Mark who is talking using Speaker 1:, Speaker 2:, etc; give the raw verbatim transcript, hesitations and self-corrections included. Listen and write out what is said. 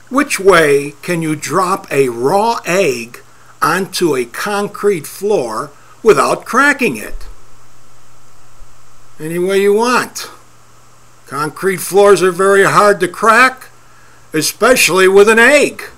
Speaker 1: Which way can you drop a raw egg onto a concrete floor without cracking it? Any way you want. Concrete floors are very hard to crack, especially with an egg.